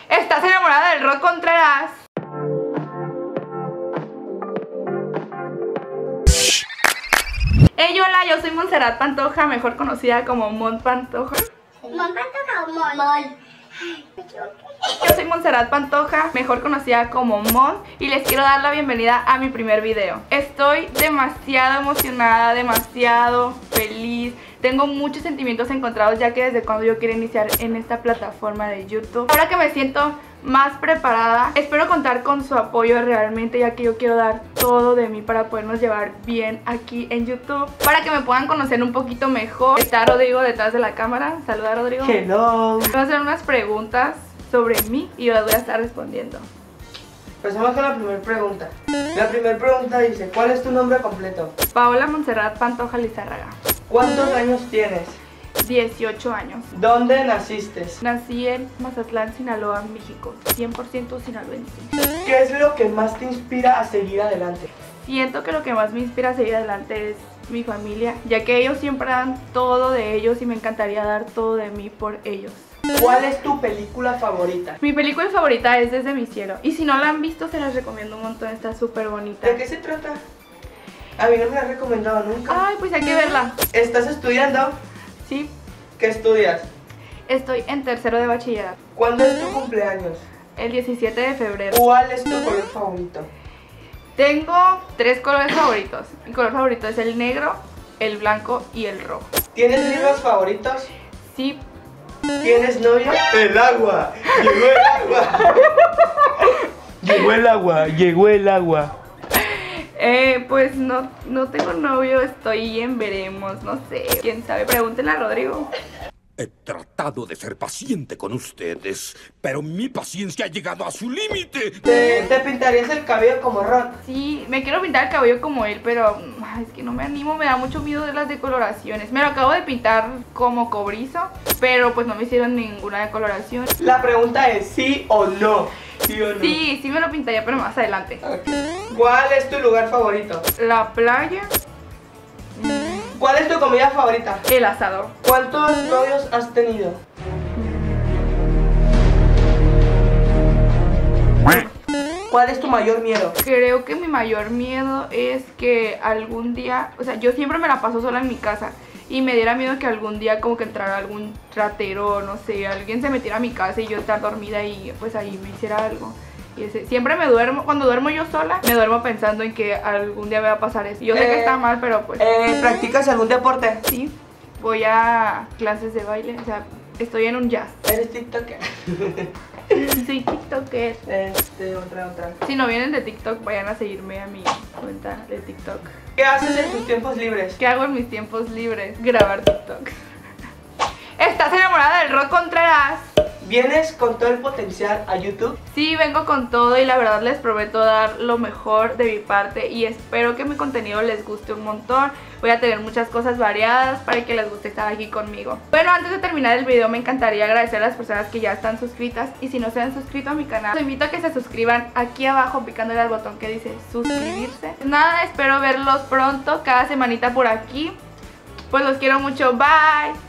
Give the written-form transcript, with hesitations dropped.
¿Estás enamorada del Rod Contreras? Hey, hola, yo soy Montserrat Pantoja, mejor conocida como Mon Pantoja. ¿Mon Pantoja o Mon? Yo soy Montserrat Pantoja, mejor conocida como Mon, y les quiero dar la bienvenida a mi primer video. Estoy demasiado emocionada, demasiado feliz. Tengo muchos sentimientos encontrados ya que desde cuando yo quiero iniciar en esta plataforma de YouTube. Ahora que me siento más preparada, espero contar con su apoyo realmente, ya que yo quiero dar todo de mí para podernos llevar bien aquí en YouTube, para que me puedan conocer un poquito mejor. Está Rodrigo detrás de la cámara. Saluda, Rodrigo. Hello. Voy a hacer unas preguntas sobre mí y yo las voy a estar respondiendo. Empezamos con la primera pregunta. La primera pregunta dice, ¿cuál es tu nombre completo? Paola Montserrat Pantoja Lizárraga. ¿Cuántos años tienes? 18 años. ¿Dónde naciste? Nací en Mazatlán, Sinaloa, México. 100% sinaloense. ¿Qué es lo que más te inspira a seguir adelante? Siento que lo que más me inspira a seguir adelante es mi familia, ya que ellos siempre dan todo de ellos y me encantaría dar todo de mí por ellos. ¿Cuál es tu película favorita? Mi película favorita es Desde mi cielo, y si no la han visto se las recomiendo un montón, está súper bonita. ¿De qué se trata? A mí no me la has recomendado nunca. Ay, pues hay que verla. ¿Estás estudiando? Sí, ¿Qué estudias? estoy en tercero de bachillerato. ¿Cuándo es tu cumpleaños? El 17 de febrero. ¿Cuál es tu color favorito? Tengo 3 colores favoritos. Mi color favorito es el negro, el blanco y el rojo. ¿Tienes libros favoritos? Sí. ¿Tienes novio? El agua. Llegó el agua. Llegó el agua. Llegó el agua. Pues no tengo novio, estoy en veremos, no sé, quién sabe, pregúntenle a Rodrigo. He tratado de ser paciente con ustedes, pero mi paciencia ha llegado a su límite. ¿Te pintarías el cabello como Ron? Sí, me quiero pintar el cabello como él, pero es que no me animo, me da mucho miedo de las decoloraciones. Me lo acabo de pintar como cobrizo, pero pues no me hicieron ninguna decoloración. La pregunta es ¿sí o no? ¿Sí o no? Sí, sí me lo pintaría, pero más adelante. Okay. ¿Cuál es tu lugar favorito? La playa. ¿Cuál es tu comida favorita? El asado. ¿Cuántos novios has tenido? ¿Cuál es tu mayor miedo? Creo que mi mayor miedo es que algún día, o sea, yo siempre me la paso sola en mi casa y me diera miedo que algún día como que entrara algún ratero, no sé, alguien se metiera a mi casa y yo estar dormida y pues ahí me hiciera algo. Y siempre me duermo, cuando duermo yo sola, me duermo pensando en que algún día me va a pasar eso. Yo sé que está mal, pero pues... ¿Practicas algún deporte? Sí, voy a clases de baile, o sea, estoy en un jazz. ¿Eres tiktoker? Soy tiktoker. Otra. Si no vienen de TikTok, vayan a seguirme a mi cuenta de TikTok. ¿Qué haces en tus tiempos libres? ¿Qué hago en mis tiempos libres? Grabar TikTok. ¿Estás enamorada del Rod Contreras? ¿Vienes con todo el potencial a YouTube? Sí, vengo con todo y la verdad les prometo dar lo mejor de mi parte y espero que mi contenido les guste un montón. Voy a tener muchas cosas variadas para que les guste estar aquí conmigo. Bueno, antes de terminar el video me encantaría agradecer a las personas que ya están suscritas y si no se han suscrito a mi canal, los invito a que se suscriban aquí abajo picándole al botón que dice suscribirse. Nada, espero verlos pronto, cada semanita por aquí. Pues los quiero mucho, bye.